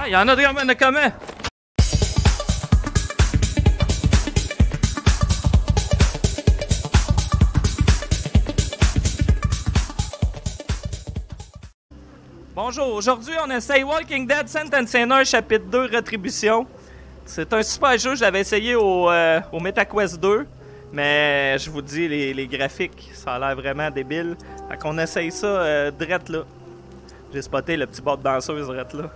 il y en a de comment? Bonjour, aujourd'hui on essaye Walking Dead Sentencing chapitre 2 Rétribution. C'est un super jeu, je l'avais essayé au MetaQuest 2, mais je vous dis, les graphiques, ça a l'air vraiment débile. Fait qu'on essaye ça drette là. J'ai spoté le petit bord de danseuse drette là.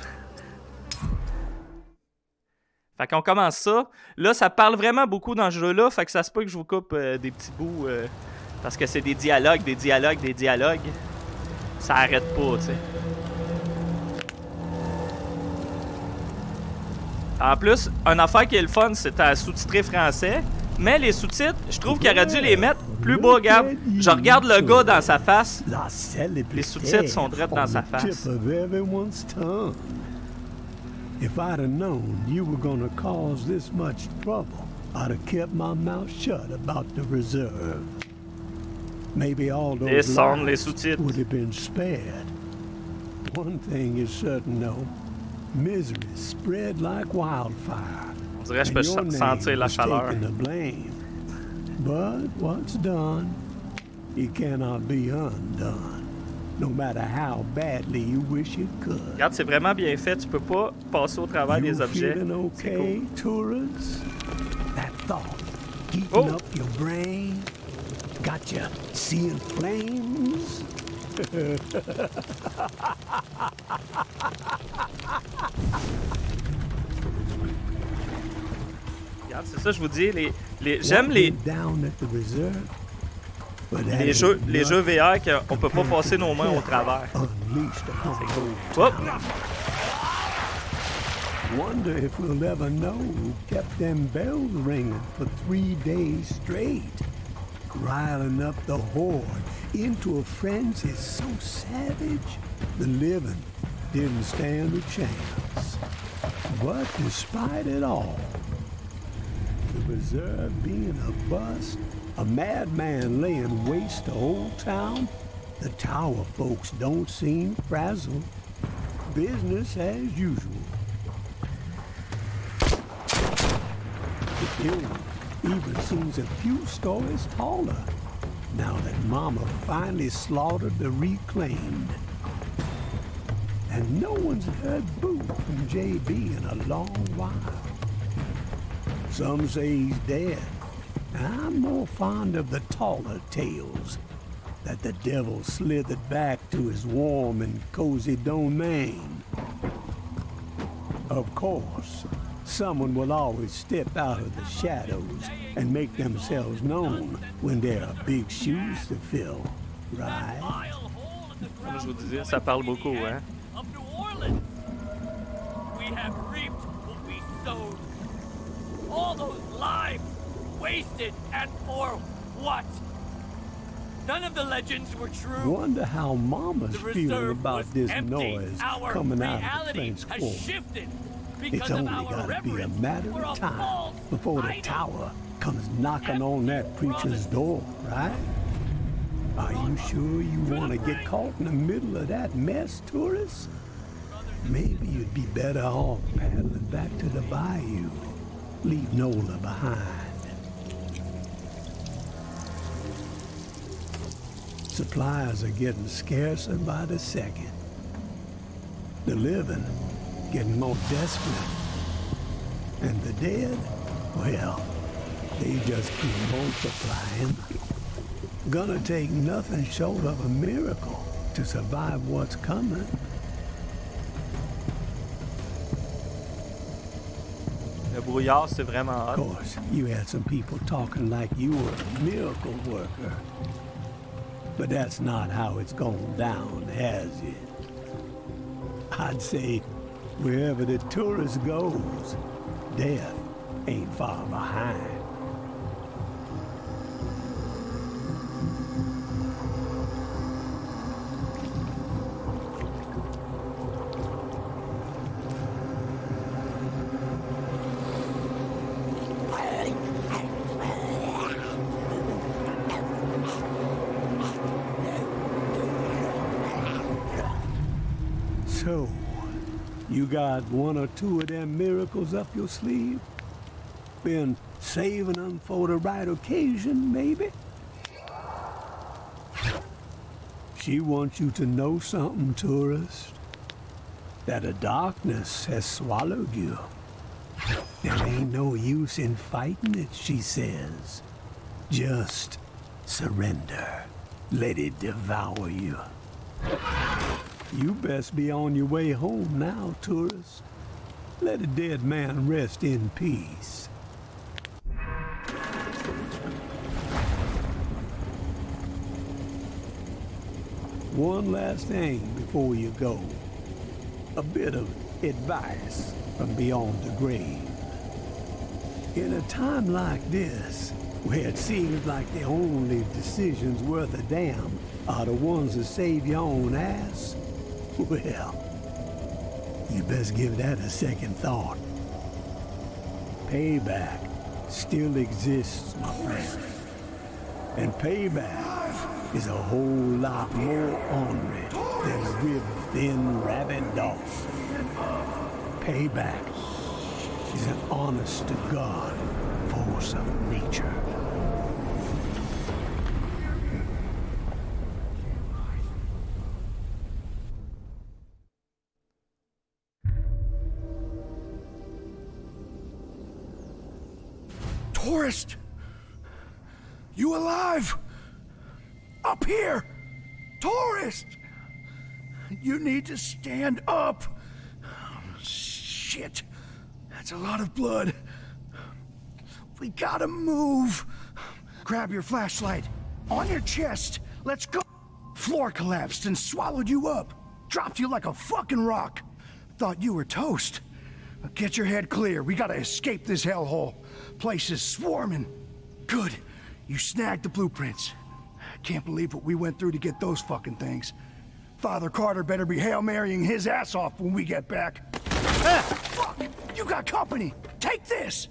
Fait qu'on commence ça. Là, ça parle vraiment beaucoup dans ce jeu-là, fait que ça se peut que je vous coupe des petits bouts, parce que c'est des dialogues. Ça arrête pas, tu sais. En plus, une affaire qui est le fun, c'est à sous-titrer français. Mais les sous-titres, je trouve qu'il aurait dû les mettre plus bas, Gab. Je regarde le gars dans sa face. Les sous-titres sont drettes dans sa face. If I'd have known you were gonna cause this much trouble, I'd have kept my mouth shut about the reserve. Maybe all those lives would have been spared. One thing is certain, though. Misery spread like wildfire. On dirait que je peux sentir la chaleur. But what's done, it cannot be undone. No matter how badly you wish it could. Regarde, c'est vraiment bien fait. Tu peux pas passer au travers des objets. C'est cool. Tourists? That thought heating up your brain got you seeing flames. Regarde, c'est ça, je vous dis. J'aime les jeux VR qu'on peut pas passer nos mains au travers. C'est cool. Hop! Wonder if we'll ever know who kept them bells ringing for 3 days straight, riling up the horde into a frenzy so savage the living didn't stand a chance. But despite it all, the reserve being a bust, a madman laying waste to Old Town, the tower folks don't seem frazzled. Business as usual. The building even seems a few stories taller now that Mama finally slaughtered the reclaimed. And no one's heard boo from JB in a long while. Some say he's dead. I'm more fond of the taller tales, that the devil slithered back to his warm and cozy domain. Of course, someone will always step out of the shadows and make themselves known when there are big shoes to fill, right? Comme je vous disais, ça parle beaucoup, hein? We have reaped what we sowed. All those lives wasted, and for what? None of the legends were true. Wonder how Mama's feeling about this noise coming out of the French Quarter. It's only gotta be a matter of time before the tower comes knocking on that preacher's door, right? Are you sure you want to get caught in the middle of that mess, tourists? Maybe you'd be better off paddling back to the bayou. Leave Nola behind. Supplies are getting scarcer by the second. The living getting more desperate. And the dead, well, they just keep multiplying. Gonna take nothing short of a miracle to survive what's coming. Le brouillard, c'est vraiment hot. Of course, you had some people talking like you were a miracle worker. But that's not how it's gone down, has it? I'd say wherever the tourist goes, death ain't far behind. So, You got one or two of them miracles up your sleeve? Been saving them for the right occasion, maybe? She wants you to know something, tourist. That the darkness has swallowed you. There ain't no use in fighting it, she says. Just surrender. Let it devour you. You best be on your way home now, tourist. Let a dead man rest in peace. One last thing before you go. A bit of advice from beyond the grave. In a time like this, where it seems like the only decisions worth a damn are the ones that save your own ass, well, you best give that a second thought. Payback still exists, my friend. And payback is a whole lot more ornery than a rib-thin rabid dog. Payback is an honest-to-God force of nature. Tourist! You alive? Up here! Tourist! You need to stand up! Shit! That's a lot of blood. We gotta move! Grab your flashlight. On your chest. Let's go! Floor collapsed and swallowed you up. Dropped you like a fucking rock. Thought you were toast. Get your head clear. We gotta escape this hellhole. Place is swarming. Good. You snagged the blueprints. Can't believe what we went through to get those fucking things. Father Carter better be Hail Marying his ass off when we get back. Ah, fuck! You got company! Take this!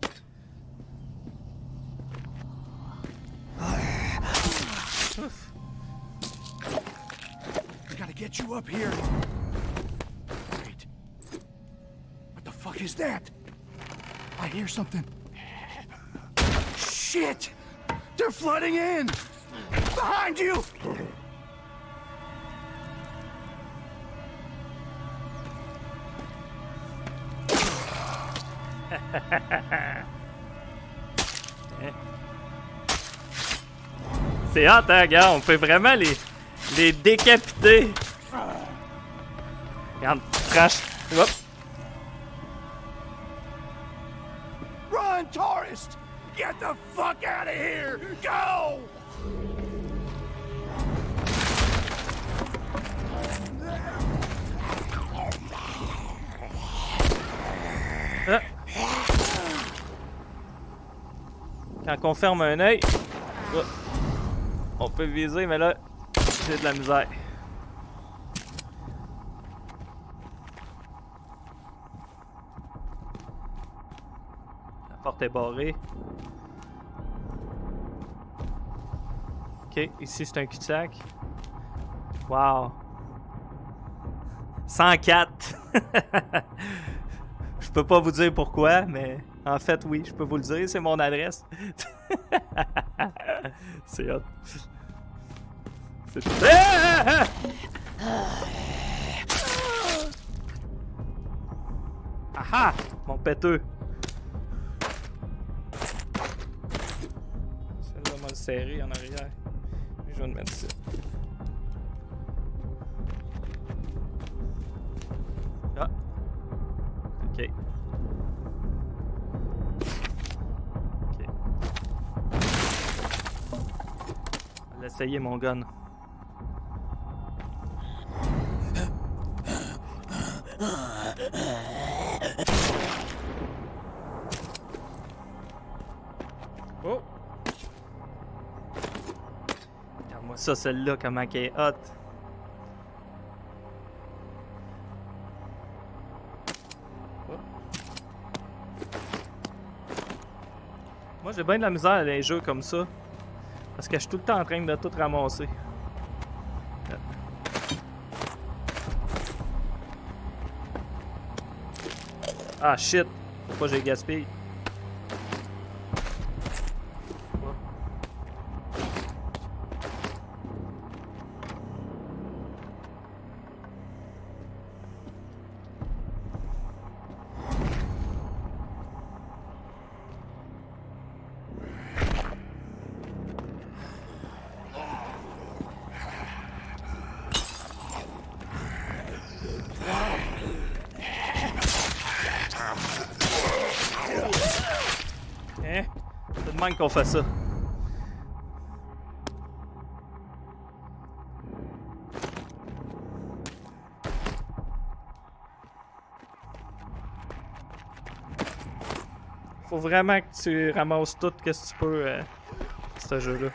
We gotta get you up here. Wait. What the fuck is that? I hear something. Shit! They're flooding in! Behind you! C'est hot, hein, gars, on peut vraiment les décapiter. Regarde, crash. Hop. Run, tourist! Get the fuck out of here! Go! Ah. Quand on ferme un œil, on peut viser, mais là, j'ai de la misère. La porte est barrée. Ok, ici c'est un cul-de-sac. Wow. 104. Je peux pas vous dire pourquoi, mais en fait, oui, je peux vous le dire, c'est mon adresse. C'est hot. C'est tout. Ah! Ah! Mon péteux. Celle-là m'a serré en arrière. Je vais le mettre ici. Ah. Ok. Ok. On va l'essayer, mon gun. Oh! Regarde-moi ça, celle-là, comment qu'elle est hot. Oh. Moi, j'ai bien de la misère à les jeux comme ça. Parce que je suis tout le temps en train de tout ramasser. Ah shit! Faut pas que j'ai gaspillé. Hein? C'est de même qu'on fait ça. Faut vraiment que tu ramasses tout ce que tu peux ce jeu-là.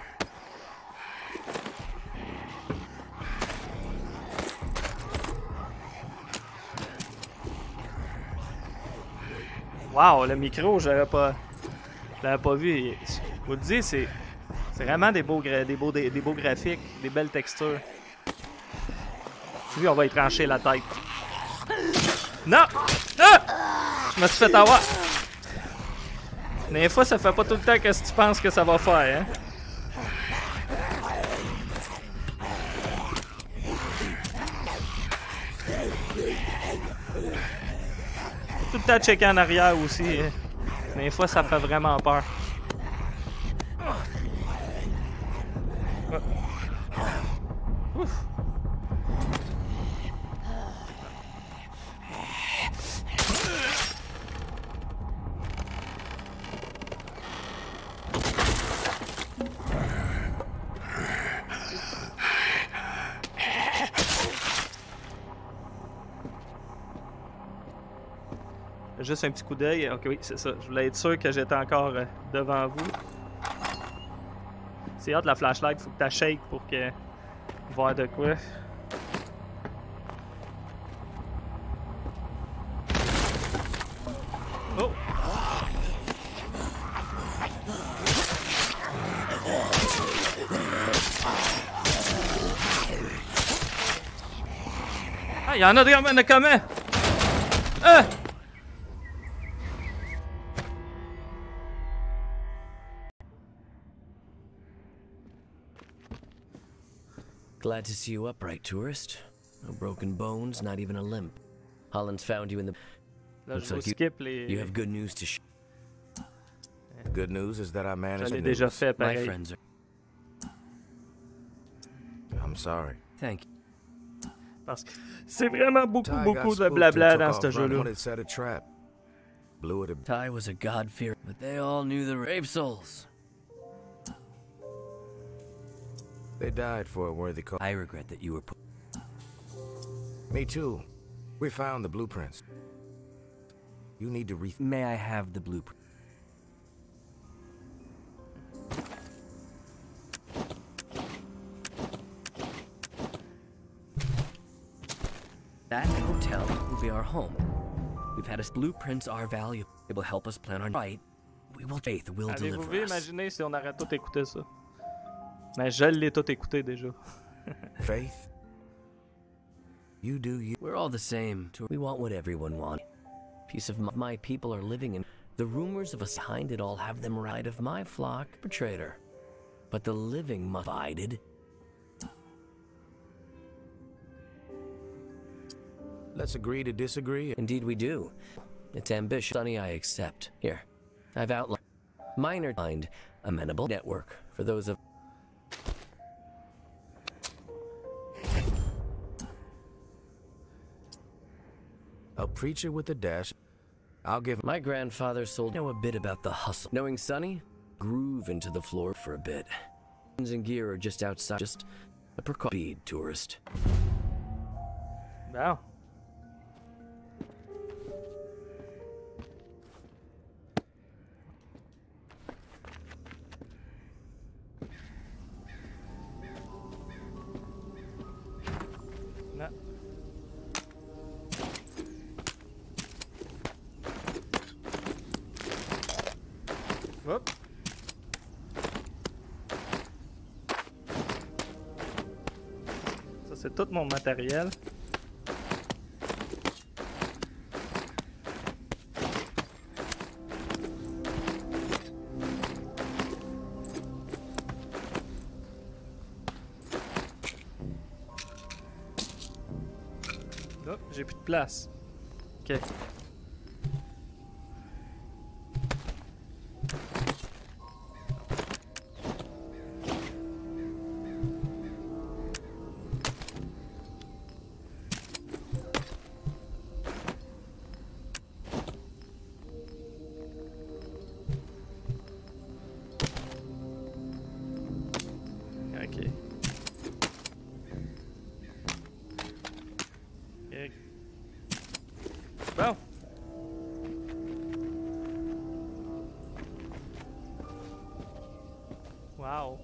Wow, le micro, je l'avais pas vu. Je vous le dis, c'est vraiment des beaux graphiques, des belles textures. Lui, on va y trancher la tête. Non! Ah! Je me suis fait avoir. Des fois, ça fait pas tout le temps que ce que tu penses que ça va faire, hein? Tout le temps checker en arrière aussi. Hein? Des fois, ça fait vraiment peur. Ouf. Juste un petit coup d'œil. Ok, oui, c'est ça. Je voulais être sûr que j'étais encore devant vous. C'est hot la flashlight, faut que tu shake pour que voir de quoi. Oh! Ah, il y en a de comment? Ah! Glad to see you upright, tourist. No broken bones, not even a limp. Holland's found you in the... Là, Looks je vous like skip les... you have good news to share. The good news is that I managed Je l'ai to déjà fait, My pareil. friends are... I'm sorry. Thank you. Parce que c'est vraiment beaucoup Ty got de spooked blabla and dans took ce off running jeu-là. when it set a trap. Blew it a... Ty was a god-fearer, but they all knew the brave souls. They died for a worthy cause. I regret that you were put... Me too. We found the blueprints. You need to May I have the blueprint? That hotel will be our home. We've had us blueprints are valuable. It will help us plan our fight. We will faith will Avez-vous deliver vu, us. imaginez si on aurait tout écouté ça. Mais je l'ai tout écouté déjà. Faith? You do you. We're all the same. We want what everyone wants. Peace of my people are living in. The rumors of us behind it all have them right of my flock perpetrator. But the living must be divided. Let's agree to disagree. Indeed we do. It's ambitious. Sonny, I accept. Here, I've outlined minor mind amenable network for those of A preacher with a dash. I'll give my grandfather sold know a bit about the hustle. Knowing Sonny, groove into the floor for a bit. And gear are just outside, just a precaution tourist. Bon. Non. Hop. Ça, c'est tout mon matériel. J'ai plus de place. Ok. Ok. Ok. Bon. Wow.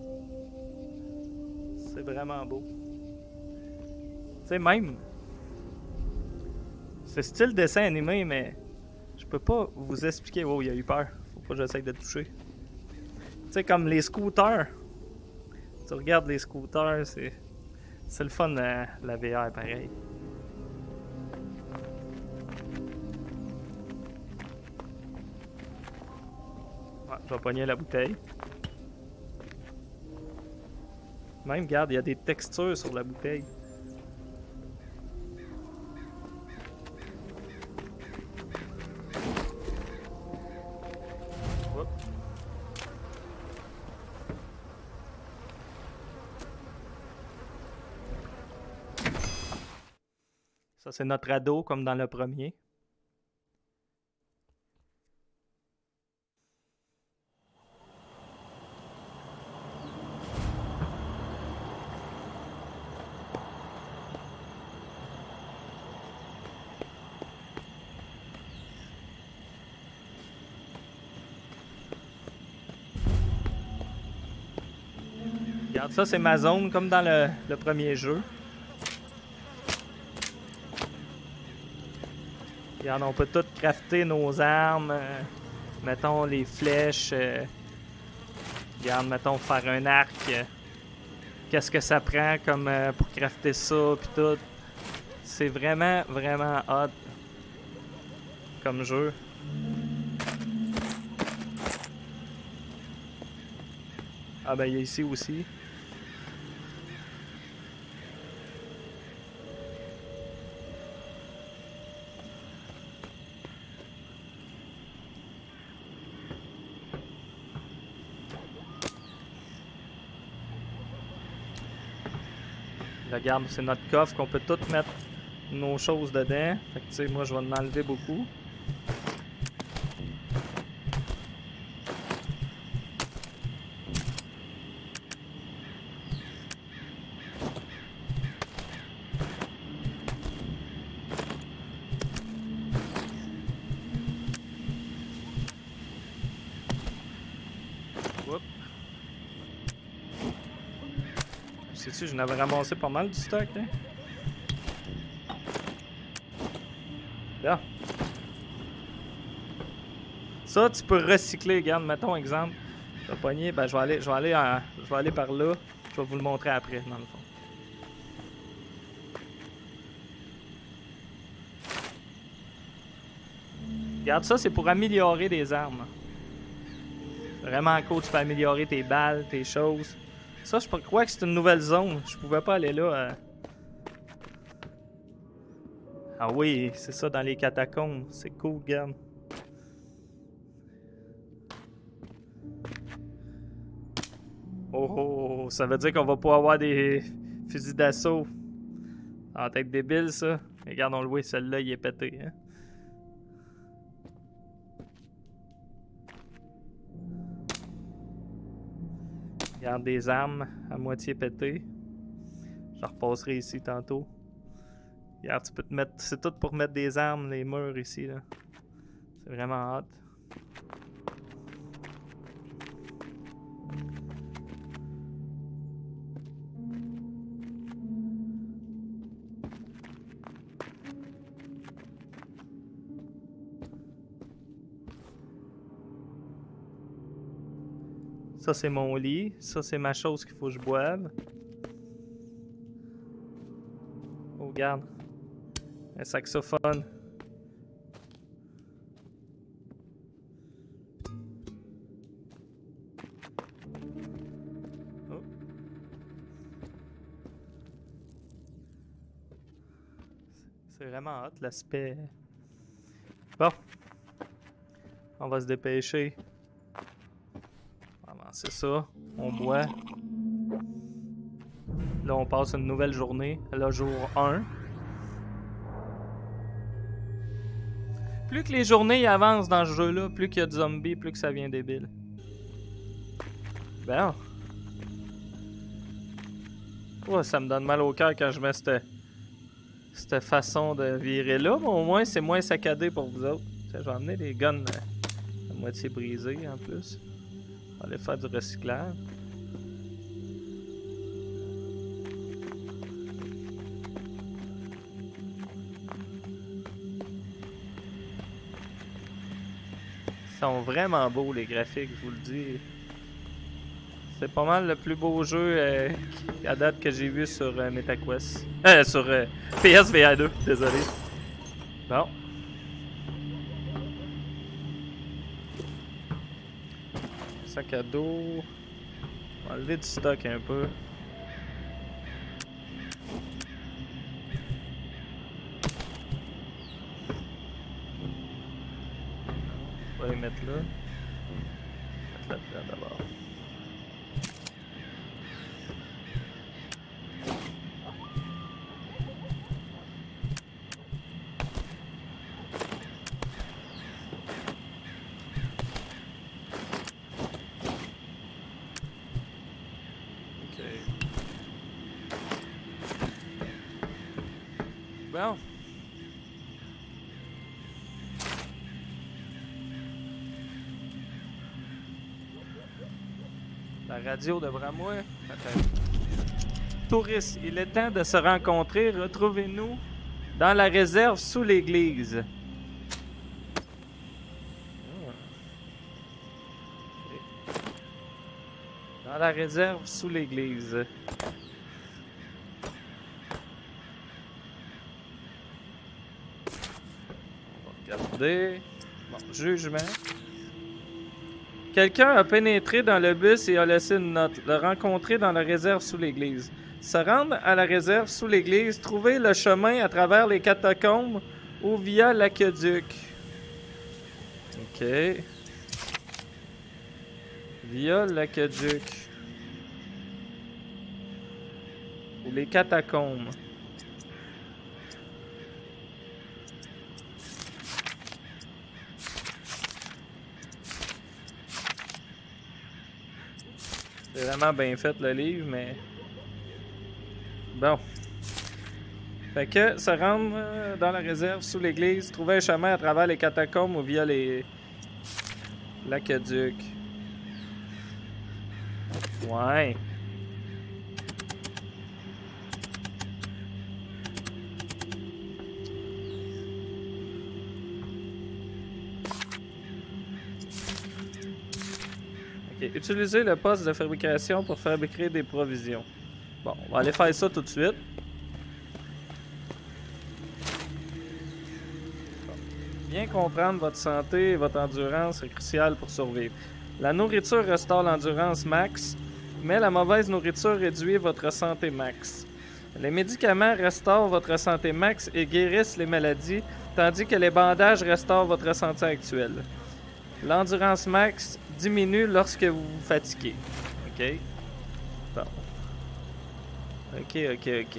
C'est vraiment beau. Tu sais, même. C'est style dessin animé, mais je peux pas vous expliquer. Oh, il a eu peur. Faut pas que j'essaye de toucher. Tu sais, comme les scooters. Tu regardes les scooters, c'est le fun, la VR, pareil. Ouais, je vais pogner la bouteille. Même, regarde, il y a des textures sur la bouteille. Oups. Ça, c'est notre ado, comme dans le premier. Regarde, ça, c'est ma zone, comme dans le premier jeu. Regarde, on peut tout crafter nos armes. Mettons les flèches. Regarde, mettons faire un arc. Qu'est-ce que ça prend comme pour crafter ça puis tout. C'est vraiment, vraiment hot comme jeu. Ah ben il y a ici aussi. Regarde, c'est notre coffre qu'on peut tout mettre nos choses dedans. Fait que tu sais, moi je vais en enlever beaucoup. Oups. Sais-tu, je n'avais ramassé pas mal du stock, hein? Là. Ça, tu peux recycler. Regarde, mettons exemple. Je vais pogner, ben je vais aller par là. Je vais vous le montrer après, dans le fond. Regarde, ça, c'est pour améliorer des armes. Vraiment cool, tu peux améliorer tes balles, tes choses. Ça, je crois que c'est une nouvelle zone. Je pouvais pas aller là. Ah oui, c'est ça, dans les catacombes. C'est cool, regarde. Oh, ça veut dire qu'on va pas avoir des fusils d'assaut. Ça va être débile, ça. Mais regarde, on le voit, celui-là, il est pété. Hein? Regarde des armes à moitié pétées. Je repasserai ici tantôt. Regarde, tu peux te mettre. C'est tout pour mettre des armes, les murs ici, là. C'est vraiment hot. Ça, c'est mon lit. Ça, c'est ma chose qu'il faut que je boive. Oh, regarde. Un saxophone. Oh. C'est vraiment hot l'aspect. Bon. On va se dépêcher. On va avancer ça. On boit. Là, on passe une nouvelle journée. Là, jour 1. Plus que les journées avancent dans ce jeu-là, plus qu'il y a de zombies, plus que ça devient débile. Ben. Oh, ça me donne mal au cœur quand je mets cette façon de virer là, mais au moins c'est moins saccadé pour vous autres. Je vais emmener les guns à moitié brisés en plus. On va aller faire du recyclage. Ils sont vraiment beaux les graphiques, je vous le dis. C'est pas mal le plus beau jeu à date que j'ai vu sur MetaQuest. Sur PSVR 2, désolé. Bon. Sac à dos. On va enlever du stock un peu. On va les mettre là. Mettre là-dedans d'abord. Bon. La radio de Bramois. Touristes, il est temps de se rencontrer. Retrouvez-nous dans la réserve sous l'église. Dans la réserve sous l'église. Regardez. Bon, jugement. Quelqu'un a pénétré dans le bus et a laissé une note. Le rencontrer dans la réserve sous l'église. Se rendre à la réserve sous l'église. Trouver le chemin à travers les catacombes ou via l'aqueduc. Ok. Via l'aqueduc. Ou les catacombes. C'est vraiment bien fait le livre, mais... Bon. Fait que se rendre dans la réserve sous l'église, trouver un chemin à travers les catacombes ou via l'aqueduc. Ouais. Ok, utilisez le poste de fabrication pour fabriquer des provisions. Bon, on va aller faire ça tout de suite. Bon. Bien comprendre votre santé et votre endurance est crucial pour survivre. La nourriture restaure l'endurance max, mais la mauvaise nourriture réduit votre santé max. Les médicaments restaurent votre santé max et guérissent les maladies, tandis que les bandages restaurent votre santé actuelle. L'endurance max diminue lorsque vous vous fatiguez. Ok. Bon. Ok.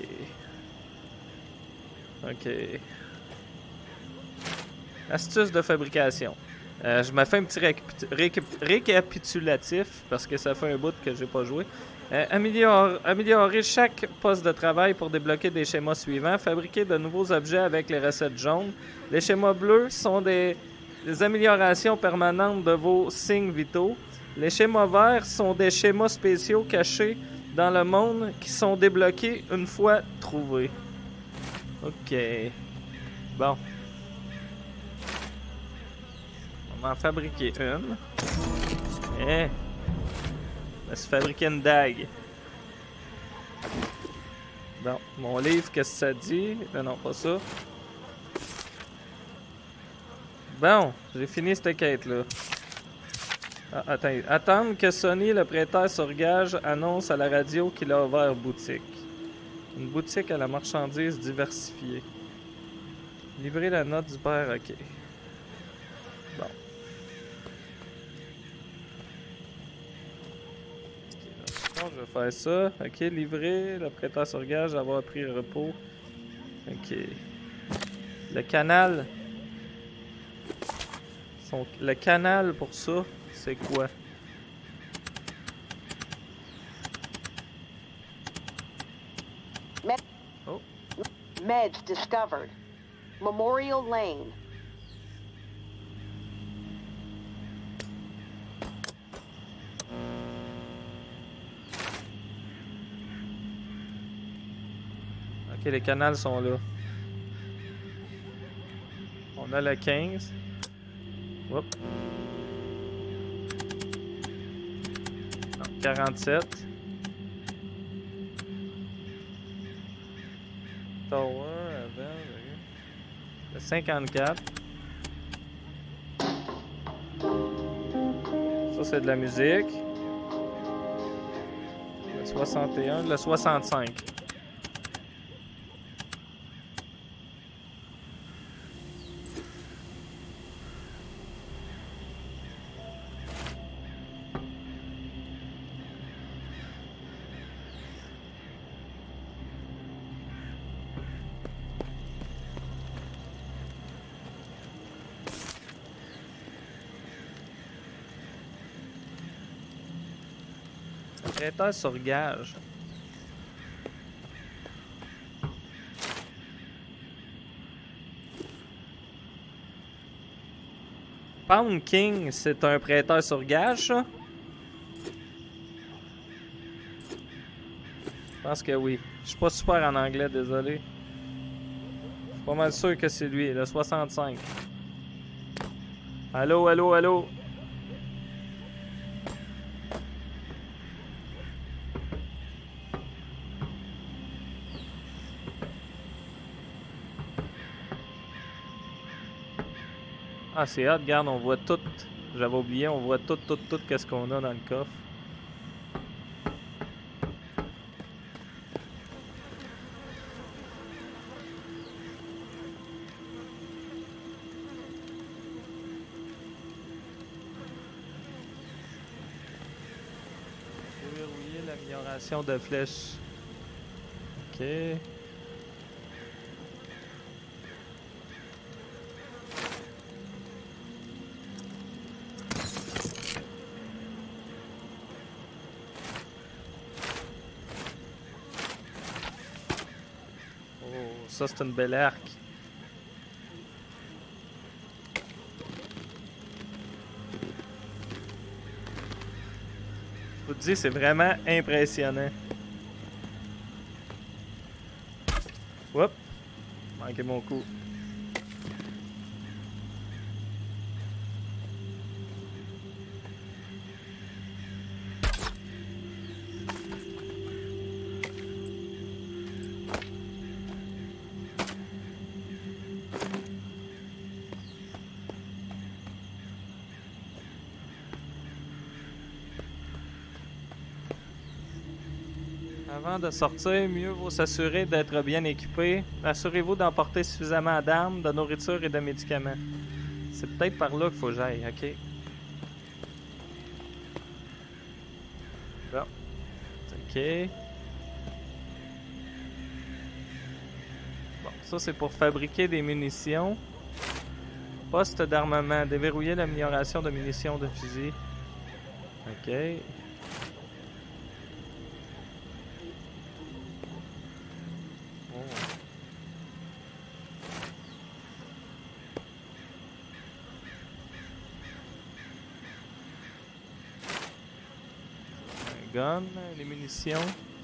Astuce de fabrication. Je me fais un petit récapitulatif parce que ça fait un bout que j'ai pas joué. Améliorer chaque poste de travail pour débloquer des schémas suivants. Fabriquer de nouveaux objets avec les recettes jaunes. Les schémas bleus sont des améliorations permanentes de vos signes vitaux. Les schémas verts sont des schémas spéciaux cachés dans le monde qui sont débloqués une fois trouvés. Ok. Bon. On va en fabriquer une. Eh. On va se fabriquer une dague. Bon. Mon livre, qu'est-ce que ça dit? Non, pas ça. Bon. J'ai fini cette quête-là. Ah, attends. Attendre que Sonny, le prêteur sur gage, annonce à la radio qu'il a ouvert boutique. Une boutique à la marchandise diversifiée. Livrer la note du père, ok. Bon. Bon, je vais faire ça. Ok, livrer. Le prêteur sur gage, avoir pris le repos. Ok. Le canal. Le canal pour ça, c'est quoi? Oh. Meds discovered. Memorial Lane. Ok, les canals sont là. On a le 15. Hop. Non, 47. Tower, avant, le 54. Ça, c'est de la musique. Le 61, le 65. Prêteur sur gage. Pound King, c'est un prêteur sur gage, ça? Je pense que oui. Je suis pas super en anglais, désolé. Je suis pas mal sûr que c'est lui, le 65. Allô, allô, allô? Ah, c'est hot, regarde, on voit tout. J'avais oublié, on voit tout qu'est-ce qu'on a dans le coffre. Déverrouiller l'amélioration de flèches. Ok. Ça, c'est une belle arc. Je vous dis, c'est vraiment impressionnant. Oups! Manqué mon coup. Avant de sortir, mieux vaut s'assurer d'être bien équipé. Assurez-vous d'emporter suffisamment d'armes, de nourriture et de médicaments. C'est peut-être par là qu'il faut que j'aille, ok? Bon. Ok. Bon, ça c'est pour fabriquer des munitions. Poste d'armement. Déverrouiller l'amélioration de munitions de fusil. Ok. Gun, les munitions.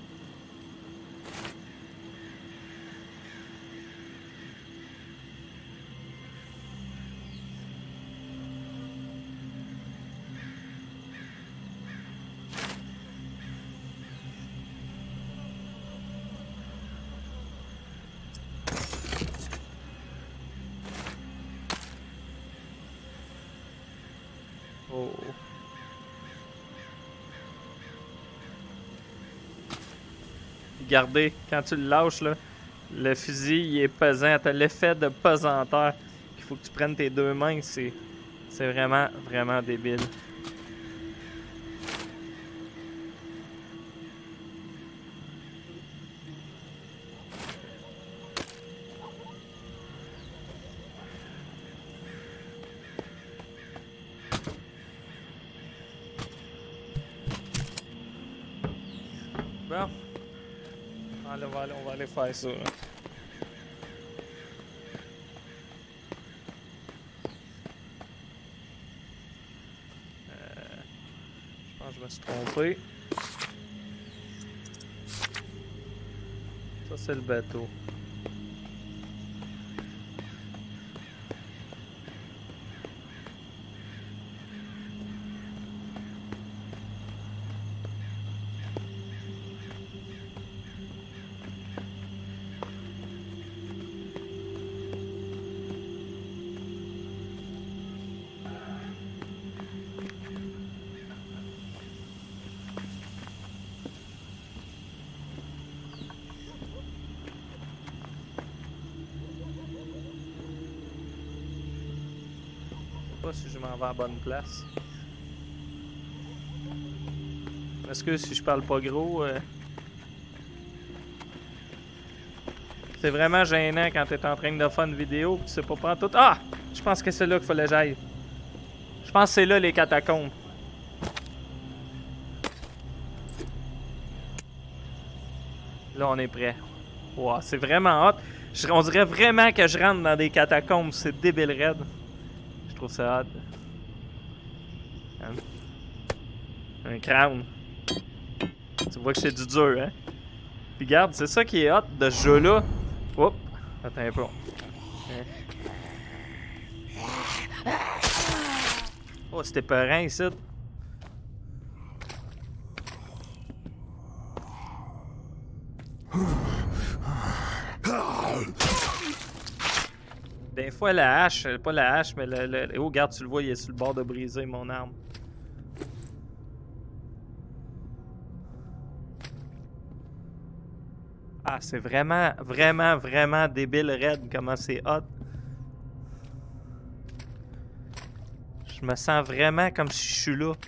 Oh. Regardez, quand tu le lâches, là, Le fusil, il est pesant. T'as l'effet de pesanteur. Il faut que tu prennes tes deux mains. C'est vraiment, vraiment débile. Bon. Allez, on va aller faire ça. Je pense que je me suis trompé. Ça, c'est le bateau. Pas si je m'en vais à la bonne place. Est-ce que si je parle pas gros, c'est vraiment gênant quand t'es en train de faire une vidéo et tu sais pas prendre tout. Ah! Je pense que c'est là qu'il fallait que j'aille. Je pense que c'est là les catacombes. Là on est prêt. Wow, c'est vraiment hot. On dirait vraiment que je rentre dans des catacombes. C'est débile raide. Je trouve ça hot. Un crown. Tu vois que c'est du dur, hein? Puis regarde, c'est ça qui est hot de ce jeu-là. Oups! Attends un peu. Oh, c'était peurant ici. Des fois, la hache, pas la hache, mais oh, regarde, tu le vois, il est sur le bord de briser mon arme. Ah, c'est vraiment, vraiment, vraiment débile raide comment c'est hot. Je me sens vraiment comme si je suis là.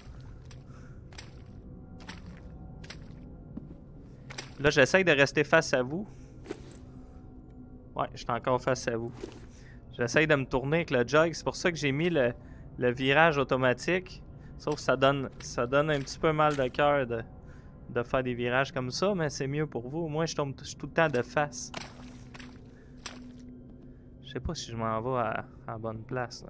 Là, j'essaye de rester face à vous. Ouais, je suis encore face à vous. J'essaye de me tourner avec le jog. C'est pour ça que j'ai mis le virage automatique. Sauf que ça donne un petit peu mal de cœur de faire des virages comme ça, mais c'est mieux pour vous. Moi, je suis tout le temps de face. Je sais pas si je m'en vais à la bonne place, là.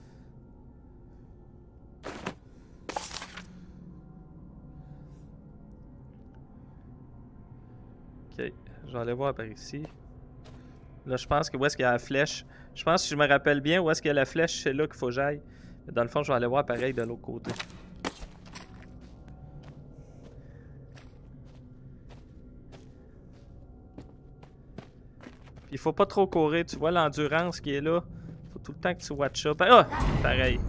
Ok, je vais aller voir par ici. Là, je pense que où est-ce qu'il y a la flèche. Je pense, si je me rappelle bien, où est-ce qu'il y a la flèche, c'est là qu'il faut que j'aille. Mais dans le fond, je vais aller voir pareil de l'autre côté. Puis, il faut pas trop courir. Tu vois l'endurance qui est là. Faut tout le temps que tu watch up. Ah! Pareil.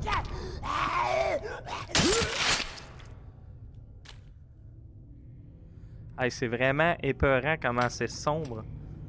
Hey, c'est vraiment épeurant comment c'est sombre.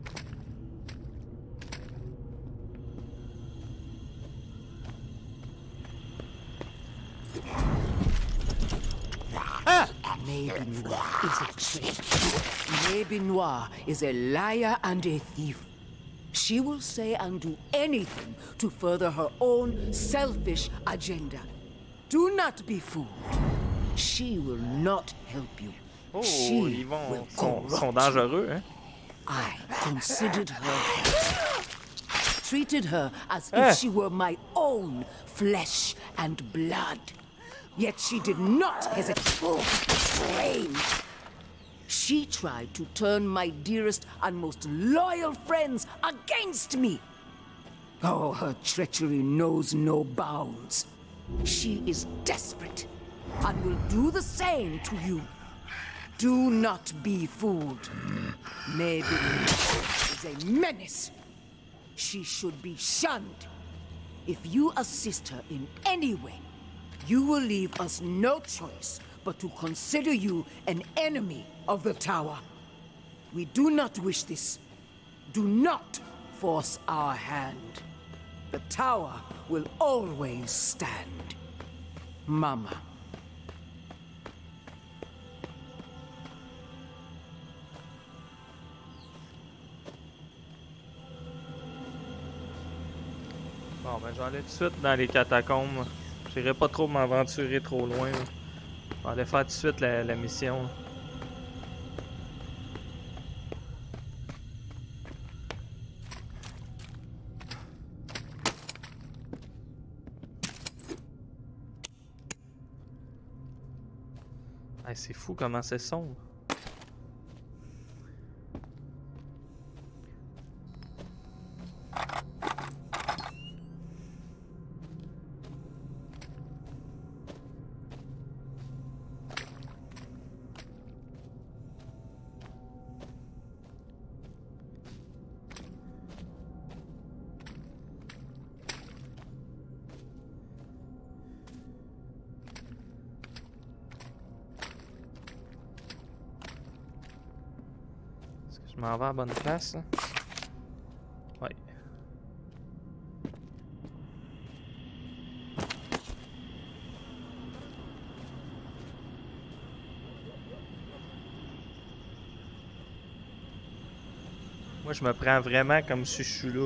Maybe Noir is a traitor. Maybe Noir is a liar and a thief. She will say and do anything to further her own selfish agenda. Do not be fooled. She will not help you. Oh, she ils will sont dangereux, hein? I considered her, treated her as if she were my own flesh and blood. Yet she did not hesitate to betray me. She tried to turn my dearest and most loyal friends against me. Oh, her treachery knows no bounds. She is desperate and will do the same to you. Do not be fooled. Maybe is a menace. She should be shunned. If you assist her in any way, you will leave us no choice but to consider you an enemy of the tower. We do not wish this. Do not force our hand. The tower will always stand. Mama. Bon, ben, je vais aller tout de suite dans les catacombes. J'irai pas trop m'aventurer trop loin. Là. Je vais aller faire tout de suite la mission. Là. Hey, c'est fou comment c'est sombre. Je m'en vais à la bonne place. Là. Ouais. Moi, je me prends vraiment comme si je suis là.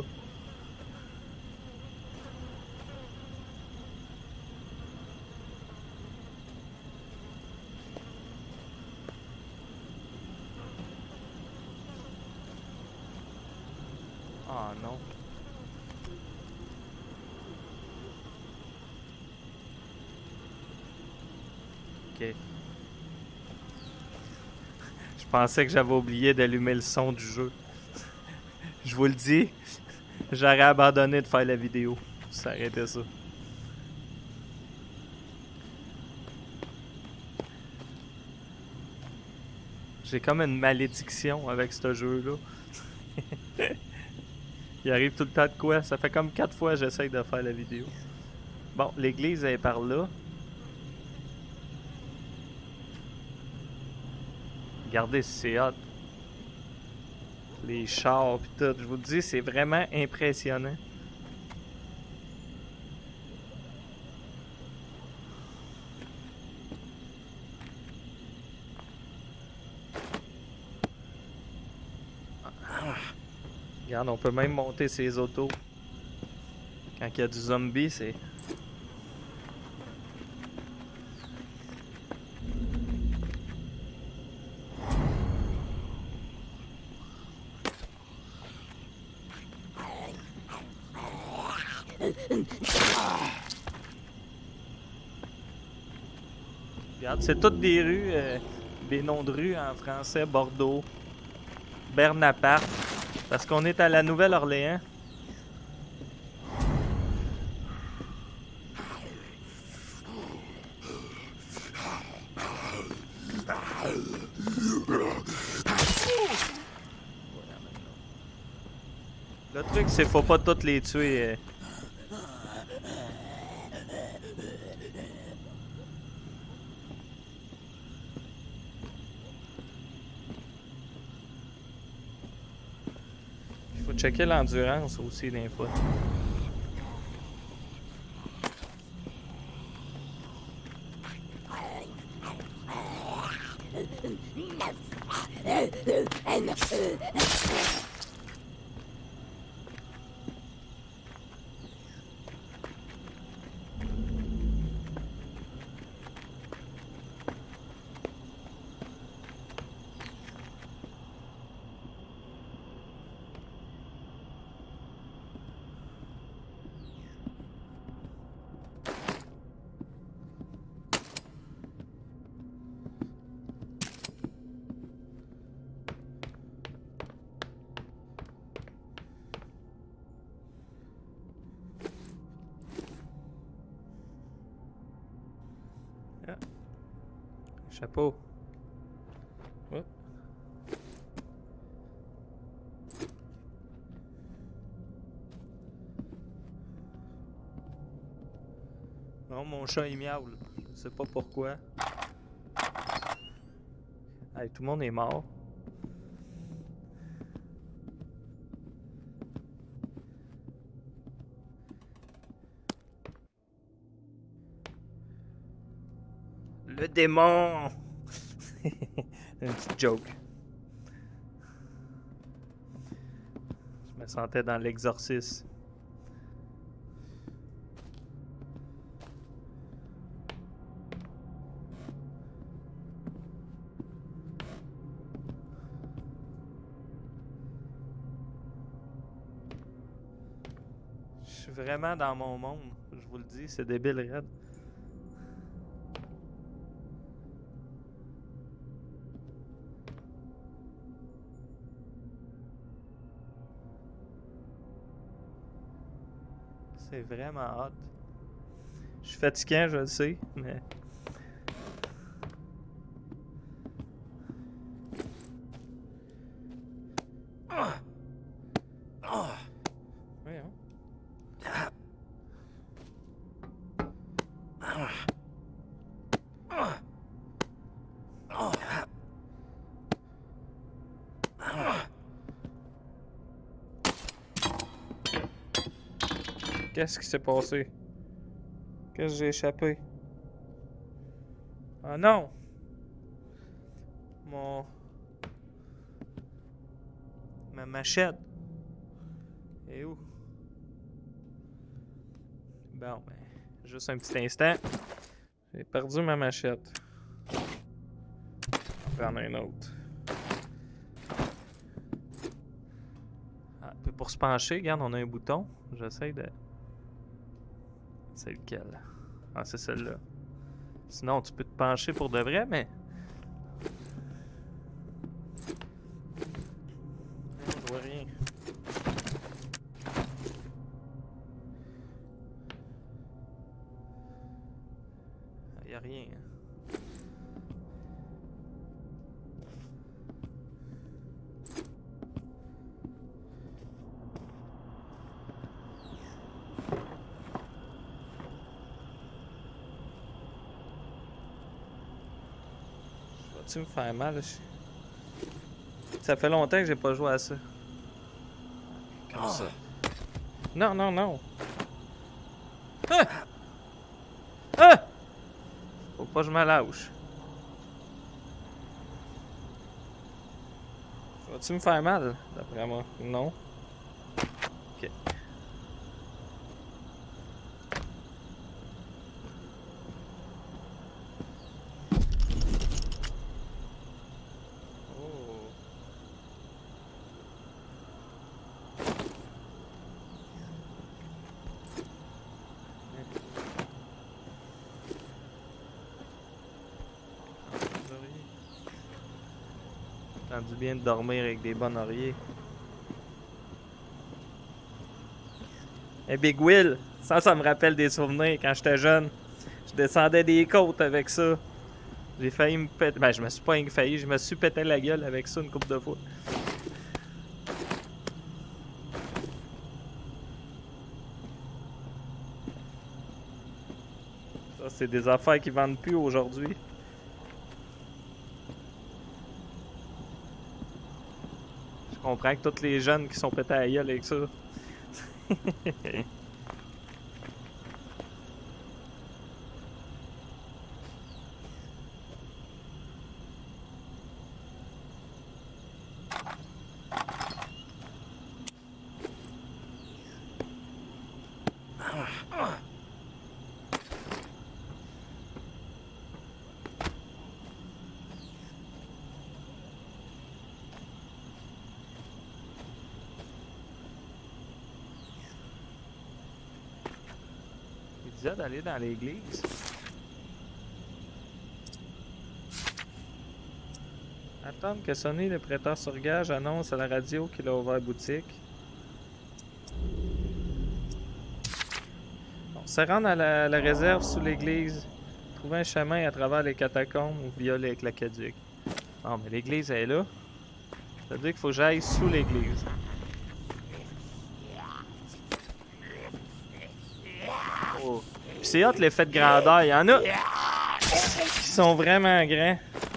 Ah non. Ok. Je pensais que j'avais oublié d'allumer le son du jeu. Je vous le dis, j'aurais abandonné de faire la vidéo. Ça arrêtait ça. J'ai comme une malédiction avec ce jeu-là. Il arrive tout le temps de quoi? Ça fait comme 4 fois que j'essaye de faire la vidéo. Bon, l'église est par là. Regardez si c'est hot. Les chars pis tout. Je vous le dis, c'est vraiment impressionnant. Regarde, on peut même monter ces autos. Quand il y a du zombie, c'est... Regarde, c'est toutes des rues, des noms de rues en français. Bordeaux, Bernaparte, parce qu'on est à la Nouvelle-Orléans. Le truc, c'est faut pas toutes les tuer. Il faut checker l'endurance aussi des fois. Ah. Chapeau. Oh. Non, mon chat il miaule. Je sais pas pourquoi. Hey, tout le monde est mort. Le démon! Une petite joke. Je me sentais dans l'exorcisme. Je suis vraiment dans mon monde. Je vous le dis, c'est débile, raide. C'est vraiment hot. Je suis fatiguant, je le sais, mais... Voyons. Qu'est-ce qui s'est passé? Qu'est-ce que j'ai échappé? Ah non! Ma machette. Et où? Bon, ben, juste un petit instant. J'ai perdu ma machette. Je vais prendre un autre. Ah, pour se pencher, regarde, on a un bouton. J'essaie de... C'est lequel? Ah, c'est celle-là. Sinon, tu peux te pencher pour de vrai, mais... Non, je vois rien. Il n'y a rien. Tu me fais mal. Ça fait longtemps que j'ai pas joué à ça. Comme ça. Non, non, non. Ah! Ah! Faut pas que je me lâche. Vas-tu me faire mal, d'après moi? Non. Ok. Du bien de dormir avec des bons oreillers. Et Big Will, ça me rappelle des souvenirs quand j'étais jeune. Je descendais des côtes avec ça. J'ai failli me péter. Ben, je me suis pas failli, je me suis pété la gueule avec ça une couple de fois. Ça, c'est des affaires qui vendent plus aujourd'hui. Je comprends que tous les jeunes qui sont pétés à la gueule avec ça. D'aller dans l'église. Attendre que Sonny, le prêteur sur gage, annonce à la radio qu'il a ouvert boutique. On se rend à la réserve sous l'église. Trouver un chemin à travers les catacombes ou via les aqueducs. Non, mais l'église est là. Ça veut dire qu'il faut que j'aille sous l'église. Oh. Puis c'est hot l'effet de grandeur. Il y en a qui sont vraiment grands.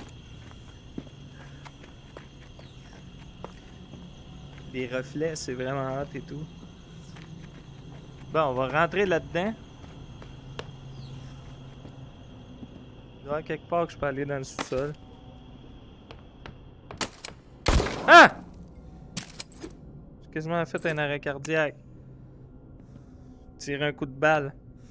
Les reflets, c'est vraiment hot et tout. Bon, on va rentrer là-dedans. Là, quelque part que je peux aller dans le sous-sol. Ah! J'ai quasiment fait un arrêt cardiaque. Tirer un coup de balle.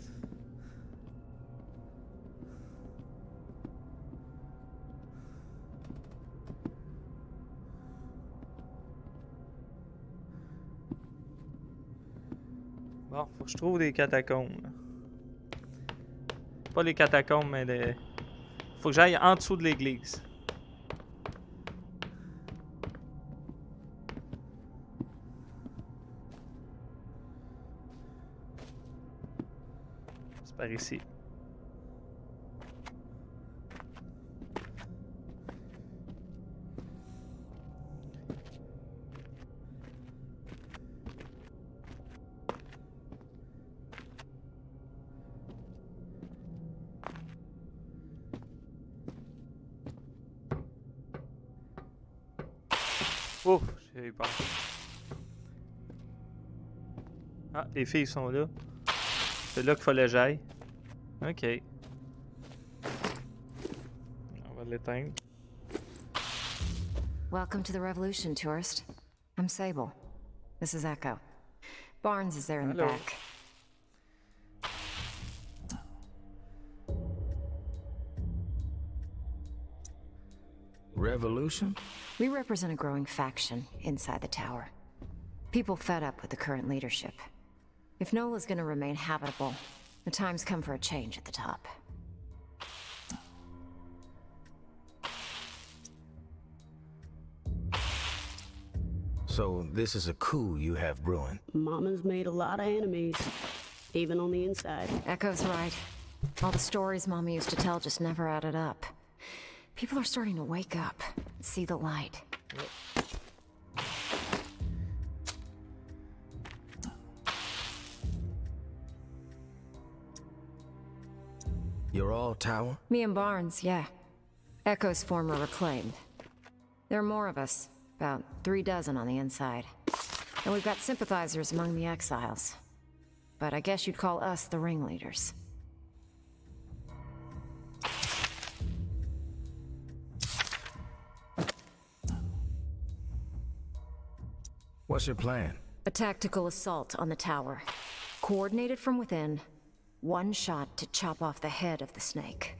Bon, faut que je trouve des catacombes. Pas les catacombes, mais des... Faut que j'aille en dessous de l'église. C'est par ici. Ouf, j'ai eu peur. Ah, les filles sont là. C'est là qu'il fallait que j'aille. Ok. On va l'éteindre. Welcome to the Revolution, tourist. I'm Sable. This is Echo. Barnes is there in the back. Revolution? We represent a growing faction inside the tower. People fed up with the current leadership. If Nola's gonna remain habitable, the time's come for a change at the top. So this is a coup you have brewing. Mama's made a lot of enemies, even on the inside. Echo's right. All the stories Mama used to tell just never added up. People are starting to wake up, see the light. You're all tower? Me and Barnes, yeah. Echo's former reclaimed. There are more of us, about 3 dozen on the inside. And we've got sympathizers among the exiles. But I guess you'd call us the ringleaders. What's your plan? A tactical assault on the tower. Coordinated from within. One shot to chop off the head of the snake.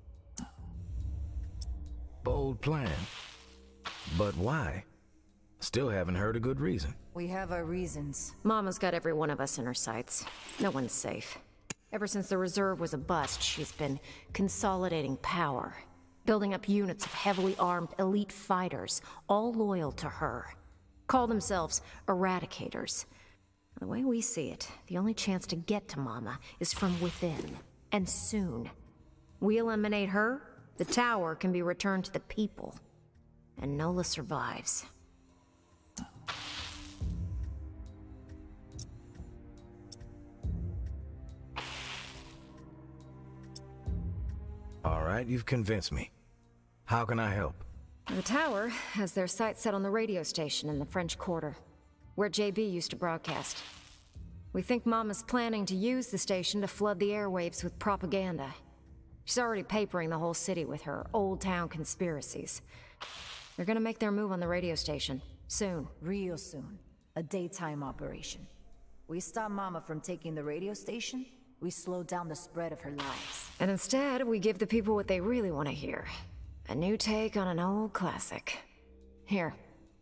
Bold plan. But why? Still haven't heard a good reason. We have our reasons. Mama's got every one of us in her sights. No one's safe. Ever since the reserve was a bust, she's been consolidating power. Building up units of heavily armed elite fighters, all loyal to her. Call themselves Eradicators. The way we see it, the only chance to get to Mama is from within. And soon. We eliminate her, the tower can be returned to the people. And Nola survives. All right, you've convinced me. How can I help? The tower has their sights set on the radio station in the French Quarter, where JB used to broadcast. We think Mama's planning to use the station to flood the airwaves with propaganda. She's already papering the whole city with her old town conspiracies. They're gonna make their move on the radio station, soon. Real soon. A daytime operation. We stop Mama from taking the radio station, we slow down the spread of her lies. And instead, we give the people what they really want to hear. A new take on an old classic. Here.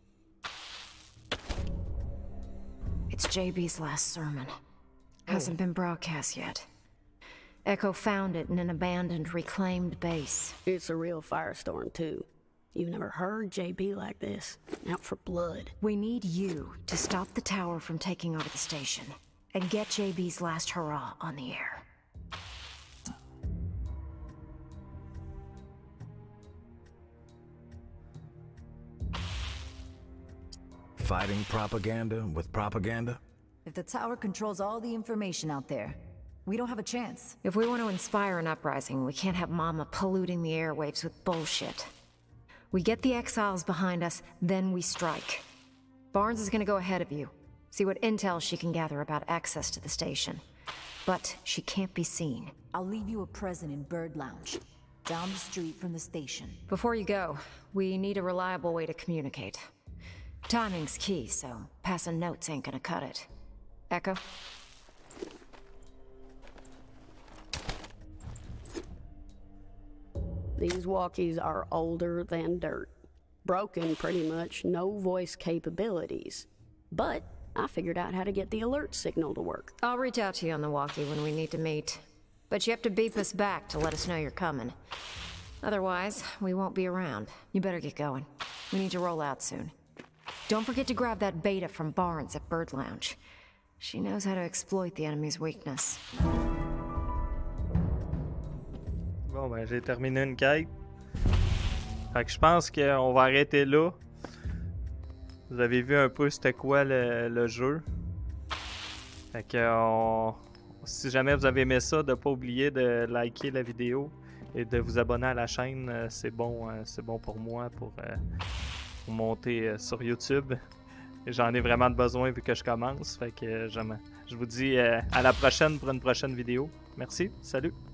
It's JB's last sermon. Hasn't been broadcast yet. Echo found it in an abandoned, reclaimed base. It's a real firestorm, too. You've never heard JB like this. Out for blood. We need you to stop the tower from taking over the station. And get JB's last hurrah on the air. Fighting propaganda with propaganda? If the tower controls all the information out there, we don't have a chance. If we want to inspire an uprising, we can't have Mama polluting the airwaves with bullshit. We get the exiles behind us, then we strike. Barnes is gonna go ahead of you. See what intel she can gather about access to the station. But she can't be seen. I'll leave you a present in Bird Lounge. down the street from the station. Before you go, we need a reliable way to communicate. Timing's key, so passing notes ain't gonna cut it. Echo? These walkies are older than dirt. Broken, pretty much, no voice capabilities. But I figured out how to get the alert signal to work. I'll reach out to you on the walkie when we need to meet. But you have to beep us back to let us know you're coming. Otherwise, we won't be around. You better get going. We need to roll out soon. Don't forget to grab that beta from Barnes at Bird Lounge. She knows how to exploit the enemy's weakness. Bon, ben, j'ai terminé une quête. Fait que je pense qu'on va arrêter là. Vous avez vu un peu c'était quoi le jeu. Fait que si jamais vous avez aimé ça, de ne pas oublier de liker la vidéo et de vous abonner à la chaîne. C'est bon pour moi pour monter sur YouTube. J'en ai vraiment besoin vu que je commence. Fait que je vous dis à la prochaine pour une prochaine vidéo. Merci, salut!